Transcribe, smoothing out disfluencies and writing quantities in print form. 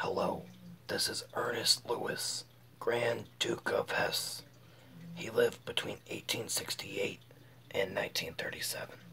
Hello, this is Ernest Louis, Grand Duke of Hesse. He lived between 1868 and 1937.